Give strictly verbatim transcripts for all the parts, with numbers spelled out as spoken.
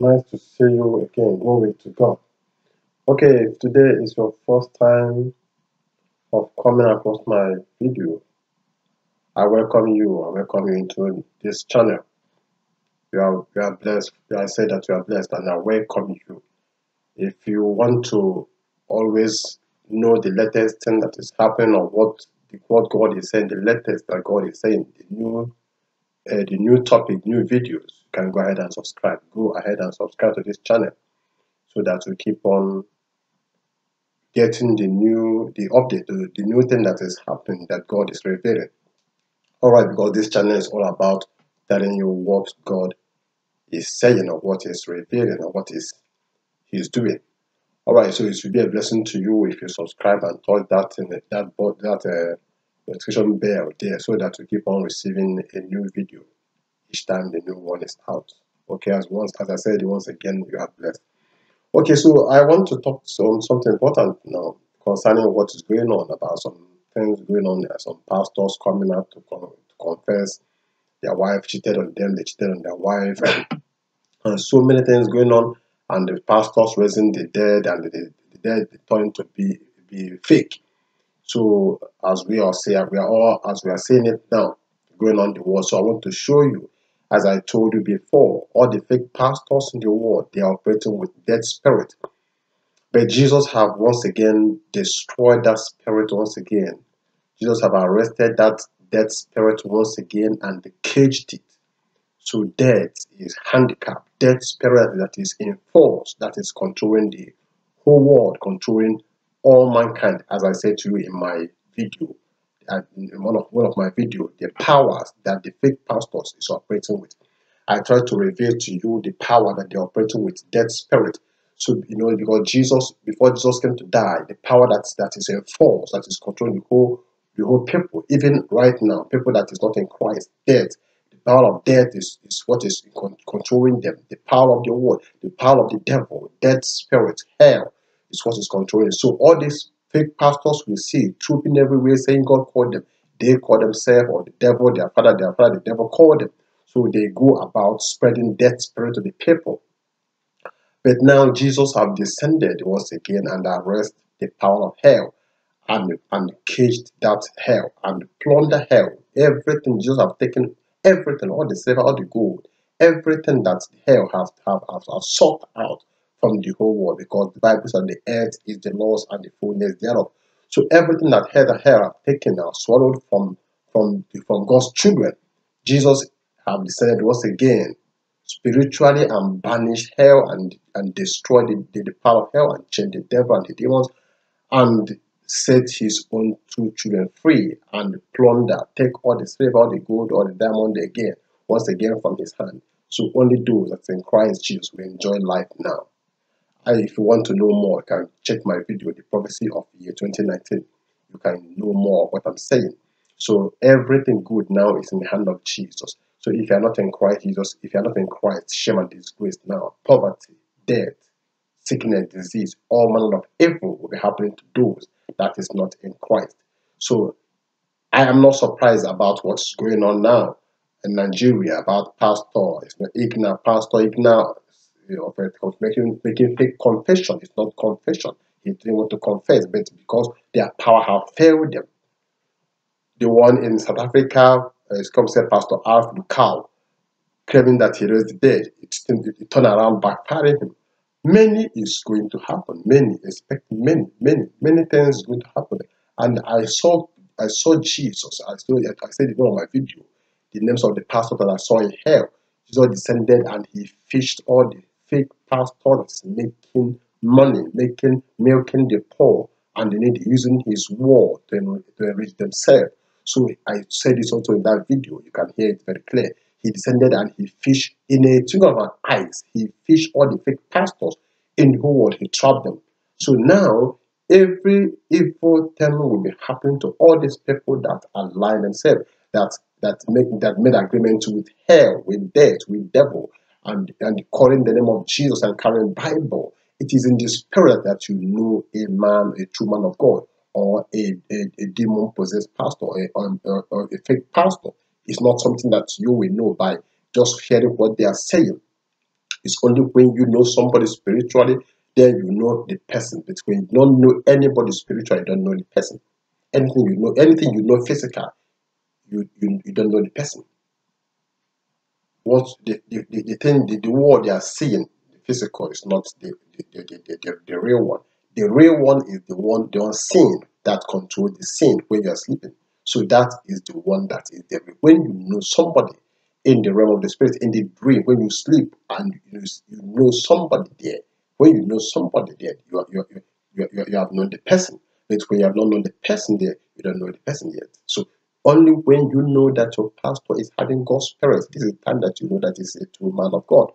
Nice to see you again. Glory to God. Okay, if today is your first time of coming across my video, I welcome you. I welcome you into this channel. You are, you are blessed. I say that you are blessed and I welcome you. If you want to always know the latest thing that is happening or what what God is saying, the latest that God is saying, the new uh, the new topic, new videos, you can go ahead and subscribe. Go ahead and subscribe to this channel so that we keep on getting the new the update, the, the new thing that is happening that God is revealing. Alright, because this channel is all about telling you what God is saying or what is revealing or what is He's doing. Alright, so it should be a blessing to you if you subscribe and touch that in the, that that uh, notification bell there so that you keep on receiving a new video each time the new one is out. Okay, as once as I said once again, you are blessed. Okay, so I want to talk some something important now concerning what is going on about some things going on there. Some pastors coming out to, con to confess their wife cheated on them, they cheated on their wife, and, and so many things going on. And the pastors raising the dead, and the, the dead turning to be be fake. So as we are saying, we are all as we are saying it now, going on the world. So I want to show you, as I told you before, all the fake pastors in the world, they are operating with dead spirit. But Jesus have once again destroyed that spirit once again. Jesus have arrested that dead spirit once again and caged it. So death is handicapped. Death spirit that is in force, that is controlling the whole world, controlling all mankind. As I said to you in my video, in one of one of my videos, the powers that the fake pastors is operating with. I try to reveal to you the power that they're operating with, dead spirit. So you know, because Jesus, before Jesus came to die, the power that that is in force, that is controlling the whole the whole people, even right now, people that is not in Christ, death. The power of death is, is what is con controlling them. The power of the world, the power of the devil, death spirit, hell is what is controlling. So all these fake pastors we see trooping everywhere saying God called them. They call themselves, or the devil, their father, their father, the devil called them. So they go about spreading death spirit to the people. But now Jesus have descended once again and arrest the power of hell and, and caged that hell and plunder hell. Everything Jesus have taken, everything, all the silver, all the gold, everything that hell has have, have, have sought out from the whole world, because the Bible says the earth is the Lord's and the fullness thereof. So everything that hell, hell have taken are swallowed from from from God's children. Jesus have descended once again spiritually and banish hell and and destroy the, the, the power of hell and chain the devil and the demons and set his own two children free and plunder, take all the silver, all the gold, all the diamond again, once again from his hand. So only those that in Christ Jesus will enjoy life now. And if you want to know more, you can check my video, The Prophecy of the Year twenty nineteen. You can know more of what I'm saying. So everything good now is in the hand of Jesus. So if you are not in Christ Jesus, if you are not in Christ, shame and disgrace now, poverty, death, sickness, disease, all manner of evil will be happening to those that is not in Christ. So I am not surprised about what's going on now in Nigeria about Pastor Igna, Pastor Igna, you know, making making fake confession. It's not confession. He didn't want to confess, but because their power have failed them. The one in South Africa uh, is come said Pastor Alf Lukau, claiming that he raised the dead. It, it, it turned around backfiring him. Many is going to happen. Many expect many, many, many things going to happen. And I saw I saw Jesus. I saw I said in one of my videos, the names of the pastors that I saw in hell. Jesus descended and he fished all the fake pastors making money, making milking the poor, and they need using his word to, to enrich themselves. So I said this also in that video. You can hear it very clear. He descended and he fished in a twinkle of an eyes. He fished all the fake pastors in the whole world. He trapped them. So now every evil thing will be happening to all these people that align themselves, that that make that made agreement with hell, with death, with devil, and and calling the name of Jesus and carrying Bible. It is in the spirit that you know a man, a true man of God, or a, a, a demon possessed pastor, or a, or, or a fake pastor. It's not something that you will know by just hearing what they are saying. It's only when you know somebody spiritually, then you know the person. But when you don't know anybody spiritually, you don't know the person. Anything you know, anything you know physical, you you, you don't know the person. What the, the, the, the thing, the, the world they are seeing, the physical is not the the, the, the, the, the real one. The real one is the one, the unseen that controls the scene when you are sleeping. So that is the one that is there. When you know somebody in the realm of the spirit, in the dream, when you sleep and you, you know somebody there, when you know somebody there, you, are, you, are, you, are, you have known the person. But when you have not known the person there, you don't know the person yet. So only when you know that your pastor is having God's spirit, this is the time that you know that he's a true man of God.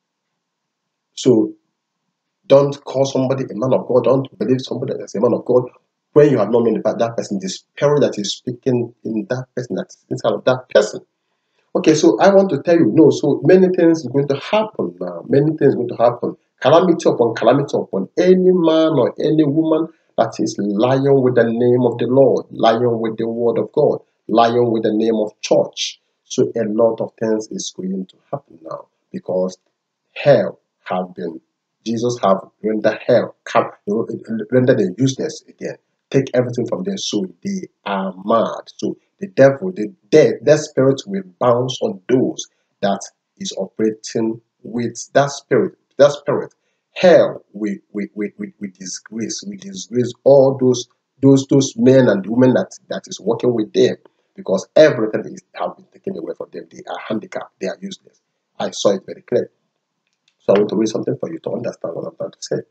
So don't call somebody a man of God. Don't believe somebody as a man of God when you have not known about that person, the spirit that is speaking in that person, that's inside of that person. Okay, so I want to tell you, no, so many things are going to happen now. Many things are going to happen. Calamity upon calamity upon any man or any woman that is lying with the name of the Lord, lying with the word of God, lying with the name of church. So a lot of things is going to happen now because hell have been, Jesus have rendered hell, rendered them useless again. Take everything from them, so they are mad. So the devil, the dead, that spirit will bounce on those that is operating with that spirit. That spirit, hell, we we we we, we disgrace, we disgrace all those those those men and women that that is working with them, because everything is have been taken away from them. They are handicapped. They are useless. I saw it very clear. So I want to read something for you to understand what I'm trying to say.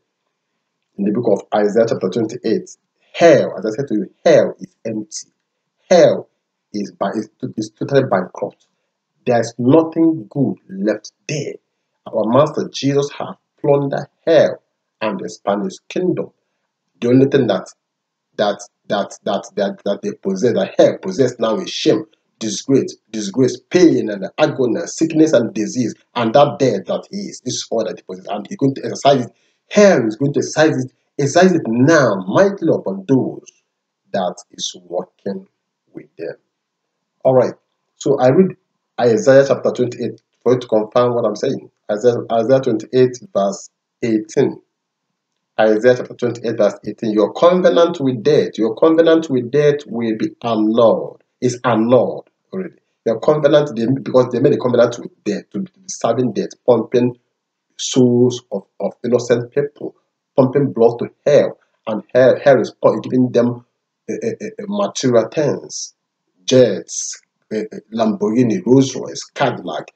In the book of Isaiah chapter twenty-eight, hell, as I said to you, hell is empty. Hell is, by, is, is totally bankrupt. There is nothing good left there. Our Master Jesus has plundered hell and expanded his kingdom. The only thing that that that that that, that they possess, that hell possess now, is shame, disgrace, disgrace, pain and agony, sickness and disease, and that death that he is. This is all that he possesses, and he's going to exercise it. Hell is going to exercise it, exercise it now mightily upon those that is working with them. All right. So I read Isaiah chapter twenty-eight for you to confirm what I'm saying. Isaiah, Isaiah twenty-eight verse eighteen. Isaiah chapter twenty-eight verse eighteen. Your covenant with death, your covenant with death will be annulled. It's annulled already. Your covenant, they, because they made a covenant with death, to be serving death, pumping souls of, of innocent people, pumping blood to hell, and hell, hell is giving them uh, uh, uh, material things, jets, uh, uh, Lamborghini, Rolls Royce, Cadillac,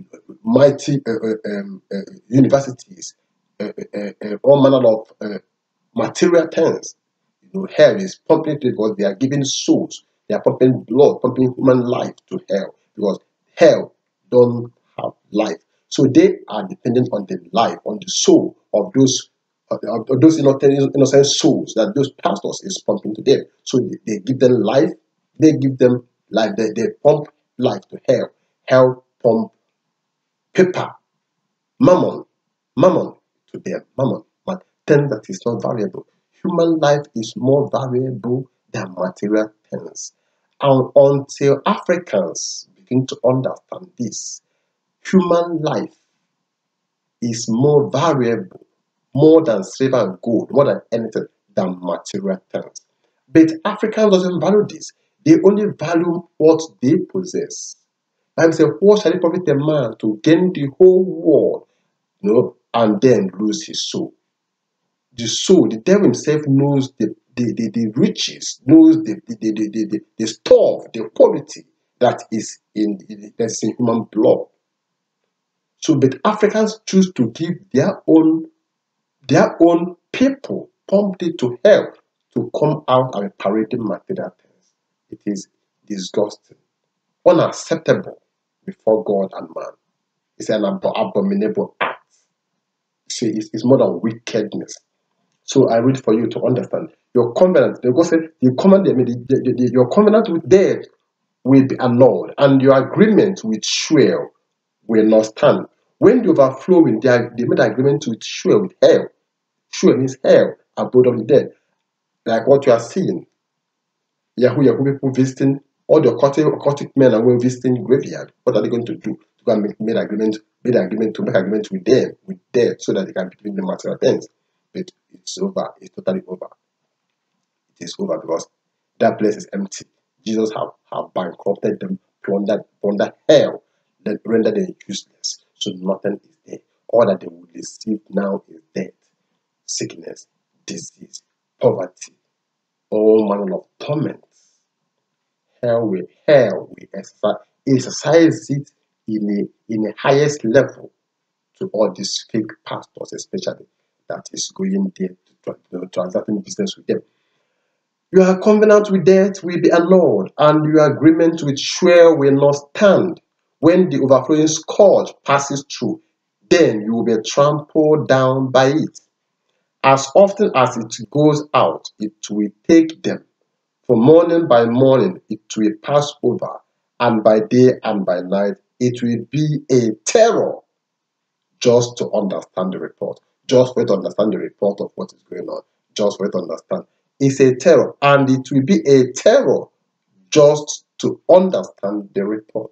mighty uh, uh, um, uh, universities, uh, uh, uh, all manner of uh, material things. You know, hell is pumping because they are giving souls, they are pumping blood, pumping human life to hell, because hell don't have life. So they are dependent on the life, on the soul of those of those innocent, innocent souls that those pastors is pumping to them. So they, they give them life, they give them life, they, they pump life to hell. Hell pump paper, mammon, mammon to them, mammon, but thing that is not valuable. Human life is more valuable than material things. And until Africans begin to understand this, human life is more valuable, more than silver and gold, more than anything, than material things. But Africans doesn't value this. They only value what they possess. Bible says, what shall it profit a man to gain the whole world, you know, and then lose his soul? The soul, the devil himself knows the the, the, the riches, knows the the, the, the, the, the stuff, the quality that is in that is in human blood. So, but Africans choose to give their own their own people, pumped it to hell to come out and parading material things. It is disgusting, unacceptable before God and man. It's an ab- abominable act. See, it's, it's more than wickedness. So I read for you to understand. Your covenant, the God said, the covenant, the, the, the, your covenant with death will be annulled, and your agreement with Sheol will not stand. When the overflowing, they, are, they made an agreement with Sheol, with hell. Sheol means hell, abode of the dead. Like what you are seeing. Yahoo, Yahoo people visiting, all the occultic, occultic men are going visiting graveyard. What are they going to do? go and make made agreement, made agreement to make agreement with them, with them, so that they can be giving them material things. But it's over. It's totally over. It is over because that place is empty. Jesus have, have bankrupted them, plundered, plundered hell, then rendered them useless. So nothing is there. All that they will receive now is death, sickness, disease, poverty, all manner of torments. Hell will hell will exercise, exercise it in a in a highest level to all these fake pastors, especially that is going there to, to transacting business with them. Your covenant with death will be annulled, and your agreement with swear will not stand. When the overflowing scourge passes through, then you will be trampled down by it. As often as it goes out, it will take them. For morning by morning, it will pass over, and by day and by night, it will be a terror. Just to understand the report, just for you to understand the report of what is going on, just for you to understand. It's a terror, and it will be a terror just to understand the report.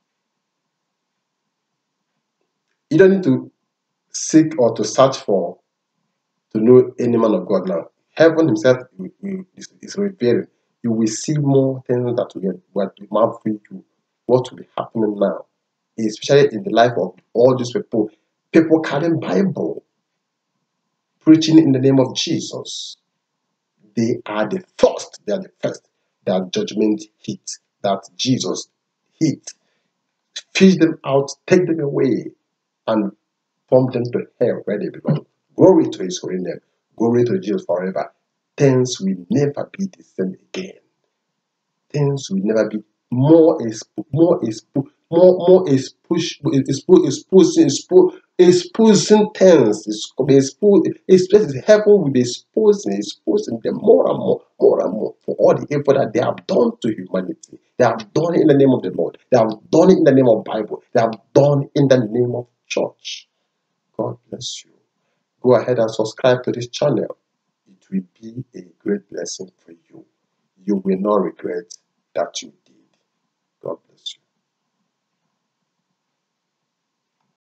You don't need to seek or to search for to know any man of God now. Heaven himself is, is revealing. You will see more things that will what will you, what will be happening now, especially in the life of all these people. People carrying Bible, preaching in the name of Jesus. They are the first. They are the first. That judgment hit. That Jesus hit. Fish them out, take them away, and pump them to hell where they belong. Glory to his holy name. Glory to Jesus forever. Things will never be the same again. Things will never be more is more is more more is push is is pushing is exposing things is exposing heaven will be exposing exposing them more and more more and more for all the evil that they have done to humanity. They have done it in the name of the Lord. They have done it in the name of Bible. They have done it in the name of church. God bless you. Go ahead and subscribe to this channel. It will be a great blessing for you. You will not regret that you did. God bless you.